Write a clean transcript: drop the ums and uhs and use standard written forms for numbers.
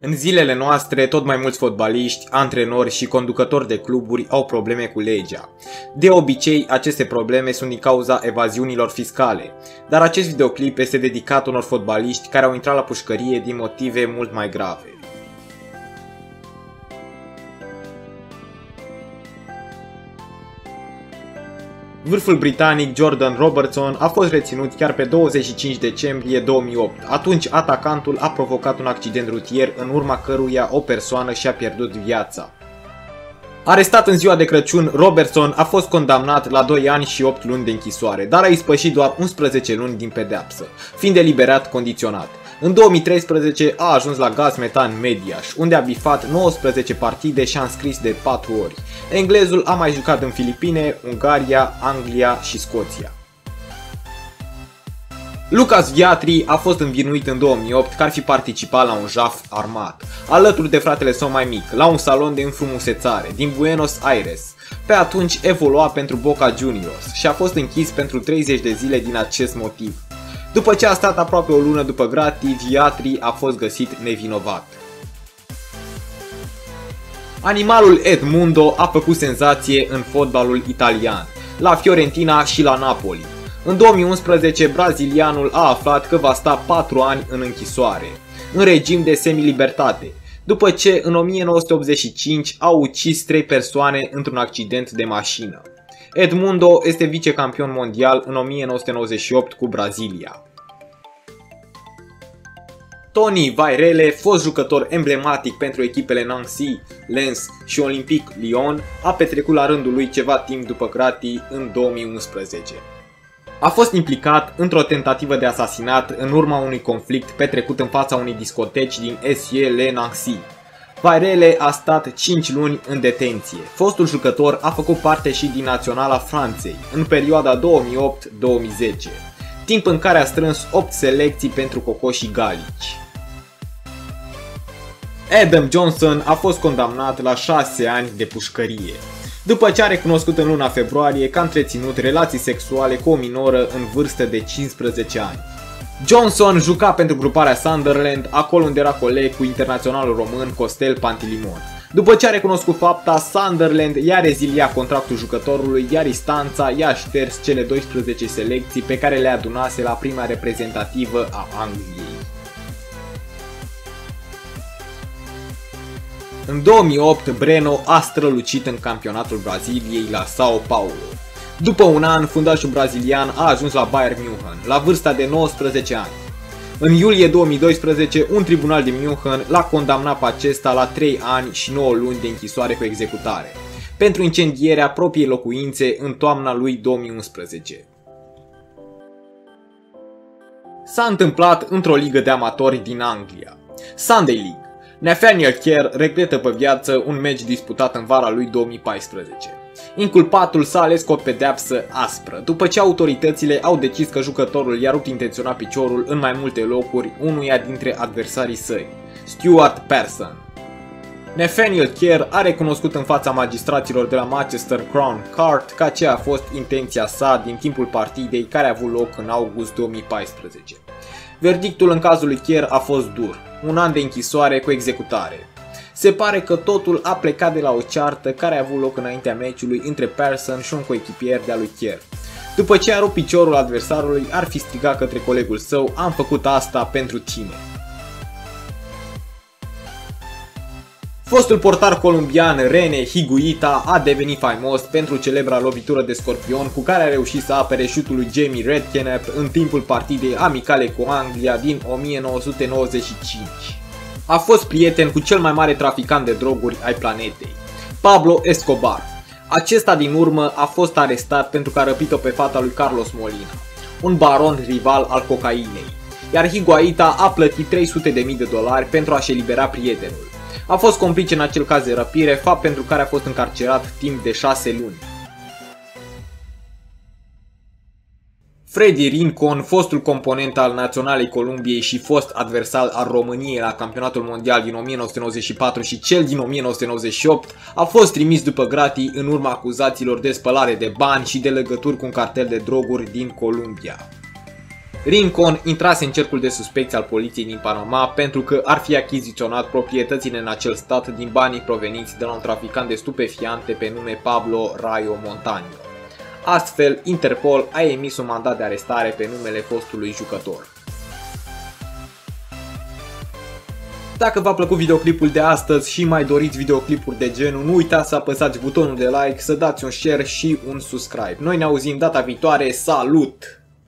În zilele noastre, tot mai mulți fotbaliști, antrenori și conducători de cluburi au probleme cu legea. De obicei, aceste probleme sunt din cauza evaziunilor fiscale, dar acest videoclip este dedicat unor fotbaliști care au intrat la pușcărie din motive mult mai grave. Vârful britanic Jordan Robertson a fost reținut chiar pe 25 decembrie 2008. Atunci atacantul a provocat un accident rutier în urma căruia o persoană și-a pierdut viața. Arestat în ziua de Crăciun, Robertson a fost condamnat la 2 ani și 8 luni de închisoare, dar a ispășit doar 11 luni din pedeapsă, fiind eliberat condiționat. În 2013 a ajuns la Gaz Metan Mediaș, unde a bifat 19 partide și a înscris de 4 ori. Englezul a mai jucat în Filipine, Ungaria, Anglia și Scoția. Lucas Viatri a fost învinuit în 2008 că ar fi participat la un jaf armat, alături de fratele său mai mic, la un salon de înfrumusețare din Buenos Aires. Pe atunci evolua pentru Boca Juniors și a fost închis pentru 30 de zile din acest motiv. După ce a stat aproape o lună după gratii, Viatri a fost găsit nevinovat. Animalul Edmundo a făcut senzație în fotbalul italian, la Fiorentina și la Napoli. În 2011, brazilianul a aflat că va sta 4 ani în închisoare, în regim de semilibertate, după ce în 1985 a ucis 3 persoane într-un accident de mașină. Edmundo este vicecampion mondial în 1998 cu Brazilia. Toni Vairele, fost jucător emblematic pentru echipele Nancy, Lens și Olympique Lyon, a petrecut la rândul lui ceva timp după gratii în 2011. A fost implicat într-o tentativă de asasinat în urma unui conflict petrecut în fața unei discoteci din Nancy. Vairele a stat 5 luni în detenție. Fostul jucător a făcut parte și din Naționala Franței în perioada 2008-2010, timp în care a strâns 8 selecții pentru cocoșii galici. Adam Johnson a fost condamnat la 6 ani de pușcărie, după ce a recunoscut în luna februarie că a întreținut relații sexuale cu o minoră în vârstă de 15 ani. Johnson juca pentru gruparea Sunderland, acolo unde era coleg cu internaționalul român Costel Pantilimon. După ce a recunoscut fapta, Sunderland i-a reziliat contractul jucătorului, iar instanța i-a șters cele 12 selecții pe care le adunase la prima reprezentativă a Angliei. În 2008, Breno a strălucit în campionatul Braziliei la Sao Paulo. După un an, fundașul brazilian a ajuns la Bayern München, la vârsta de 19 ani. În iulie 2012, un tribunal din München l-a condamnat pe acesta la 3 ani și 9 luni de închisoare cu executare, pentru incendierea propriei locuințe în toamna lui 2011. S-a întâmplat într-o ligă de amatori din Anglia, Sunday League. Nathaniel Kerr regretă pe viață un meci disputat în vara lui 2014. Inculpatul s-a ales cu o pedeapsă aspră, după ce autoritățile au decis că jucătorul i-a rupt intenționat piciorul în mai multe locuri unuia dintre adversarii săi, Stuart Pearson. Nathaniel Kerr a recunoscut în fața magistraților de la Manchester Crown Court că aceea a fost intenția sa din timpul partidei care a avut loc în august 2014. Verdictul în cazul lui Kerr a fost dur, 1 an de închisoare cu executare. Se pare că totul a plecat de la o ceartă care a avut loc înaintea meciului între Pearson și un coechipier de-a lui Kerr. După ce a rupt piciorul adversarului, ar fi strigat către colegul său: "Am făcut asta pentru tine". Fostul portar colombian René Higuita a devenit faimos pentru celebra lovitură de scorpion cu care a reușit să apere șutul lui Jamie Redknapp în timpul partidei amicale cu Anglia din 1995. A fost prieten cu cel mai mare traficant de droguri ai planetei, Pablo Escobar. Acesta din urmă a fost arestat pentru că a răpit-o pe fata lui Carlos Molina, un baron rival al cocainei, iar Higuaita a plătit $300.000 pentru a-și elibera prietenul. A fost complice în acel caz de răpire, fapt pentru care a fost încarcerat timp de 6 luni. Freddy Rincon, fostul component al Naționalei Columbiei și fost adversar al României la campionatul mondial din 1994 și cel din 1998, a fost trimis după gratii în urma acuzațiilor de spălare de bani și de legături cu un cartel de droguri din Columbia. Rincon intrase în cercul de suspecți al poliției din Panama pentru că ar fi achiziționat proprietățile în acel stat din banii proveniți de la un traficant de stupefiante pe nume Pablo Rayo Montaño. Astfel, Interpol a emis un mandat de arestare pe numele fostului jucător. Dacă v-a plăcut videoclipul de astăzi și mai doriți videoclipuri de genul, nu uitați să apăsați butonul de like, să dați un share și un subscribe. Noi ne auzim data viitoare, salut!